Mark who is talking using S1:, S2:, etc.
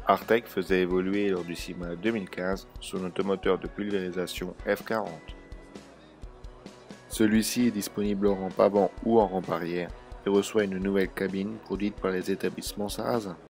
S1: Artec faisait évoluer lors du SIMA 2015 son automoteur de pulvérisation F40. Celui-ci est disponible en rampe avant ou en rampe arrière et reçoit une nouvelle cabine produite par les établissements sarrasins.